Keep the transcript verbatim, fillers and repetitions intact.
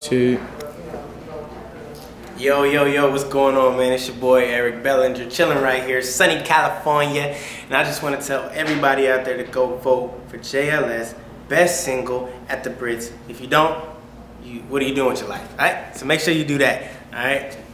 Two. Yo, yo, yo, what's going on, man? It's your boy Eric Bellinger, chilling right here, sunny California. And I just want to tell everybody out there to go vote for J L S, best single at the Brits. If you don't, you, what are you doing with your life? All right? So make sure you do that. All right?